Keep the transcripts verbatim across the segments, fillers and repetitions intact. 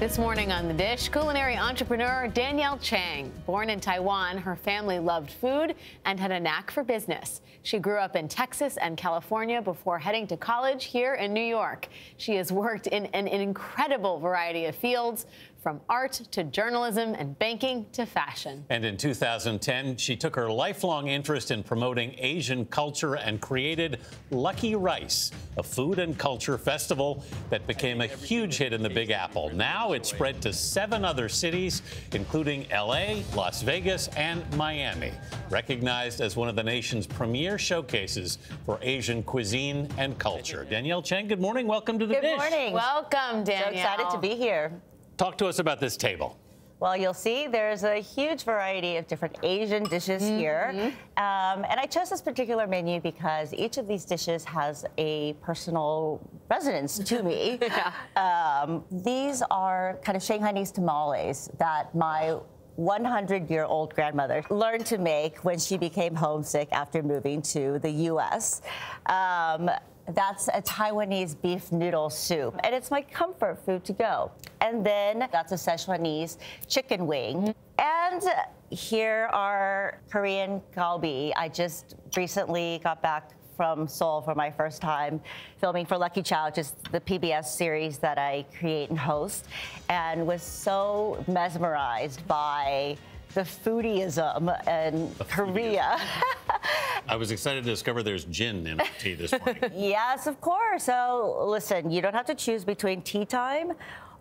This morning on The Dish, culinary entrepreneur Danielle Chang. Born in Taiwan, her family loved food and had a knack for business. She grew up in Texas and California before heading to college here in New York. She has worked in an incredible variety of fields, from art to journalism and banking to fashion. And in two thousand ten, she took her lifelong interest in promoting Asian culture and created LuckyRice, a food and culture festival that became a huge hit in the Big Apple. Now it's spread to seven other cities, including L A, Las Vegas, and Miami. Recognized as one of the nation's premier showcases for Asian cuisine and culture. Danielle Chang, good morning. Welcome to The Dish. Good morning. Welcome, Danielle. So excited to be here. Talk to us about this table. Well, you'll see there's a huge variety of different Asian dishes mm-hmm. here. Um, and I chose this particular menu because each of these dishes has a personal resonance to me. yeah. um, these are kind of Shanghainese tamales that my one hundred year old grandmother learned to make when she became homesick after moving to the U S Um, That's a Taiwanese beef noodle soup, and it's my comfort food to go. And then that's a Szechuanese chicken wing. And here are Korean galbi. I just recently got back from Seoul for my first time filming for Lucky Chow, which is the P B S series that I create and host, and was so mesmerized by the foodieism in the Korea. I was excited to discover there's gin in our tea this morning. Yes, of course. So listen, you don't have to choose between tea time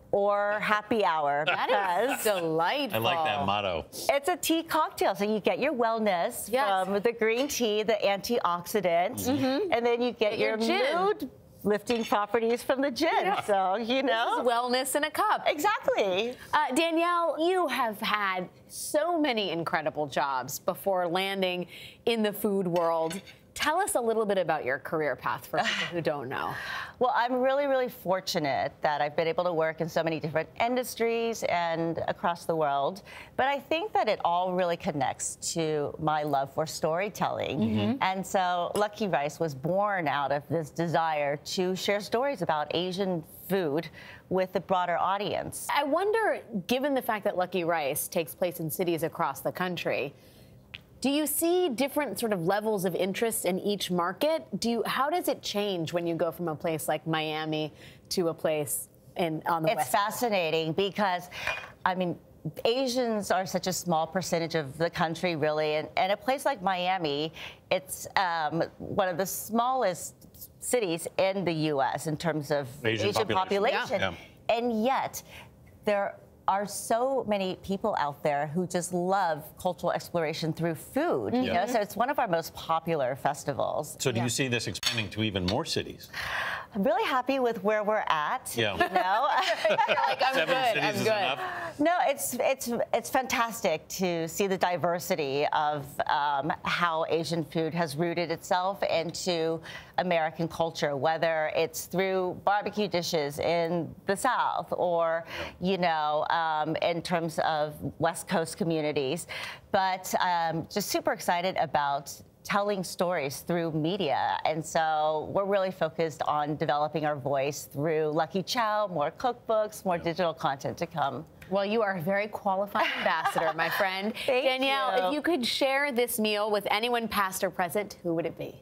or happy hour. That is delightful. I like that motto. It's a tea cocktail, so you get your wellness yes. from the green tea, the antioxidant, mm-hmm. and then you get, get your, your mood lifting properties from the gin. Yeah. So, you know. This is wellness in a cup. Exactly. Uh, Danielle, you have had so many incredible jobs before landing in the food world. Tell us a little bit about your career path for people who don't know. Well, I'm really, really fortunate that I've been able to work in so many different industries and across the world. But I think that it all really connects to my love for storytelling. Mm-hmm. And so LuckyRice was born out of this desire to share stories about Asian food with the broader audience. I wonder, given the fact that LuckyRice takes place in cities across the country, do you see different sort of levels of interest in each market? Do you, how does it change when you go from a place like Miami to a place in on the It's West? fascinating because, I mean, Asians are such a small percentage of the country, really, and, and a place like Miami, it's um, one of the smallest cities in the U S in terms of Asian, Asian population, population. Yeah. Yeah. And yet there are so many people out there who just love cultural exploration through food. Mm-hmm. You know, so it's one of our most popular festivals. So do yeah. you see this expanding to even more cities? I'm really happy with where we're at. Yeah. You know, like, I'm Seven good. cities I'm is good. enough. No, it's it's it's fantastic to see the diversity of um, how Asian food has rooted itself into American culture, whether it's through barbecue dishes in the South or, you know, um, in terms of West Coast communities. But um, just super excited about telling stories through media. And so we're really focused on developing our voice through Lucky Chow, more cookbooks, more digital content to come. Well, you are a very qualified ambassador, my friend. Thank Danielle, you. if you could share this meal with anyone past or present, who would it be?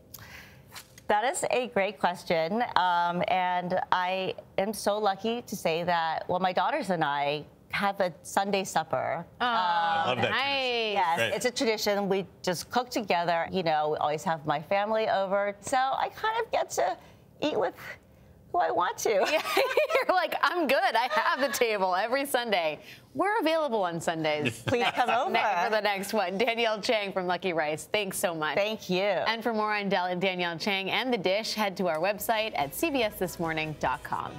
That is a great question. Um, and I am so lucky to say that, well, my daughters and I have a Sunday supper. Oh, um, I love that. nice. Yes, Great. It's a tradition. We just cook together. You know, we always have my family over. So I kind of get to eat with who I want to. Yeah, you're like, I'm good. I have the table every Sunday. We're available on Sundays. Please come over. For the next one. Danielle Chang from LuckyRice. Thanks so much. Thank you. And for more on Danielle Chang and The Dish, head to our website at C B S this morning dot com.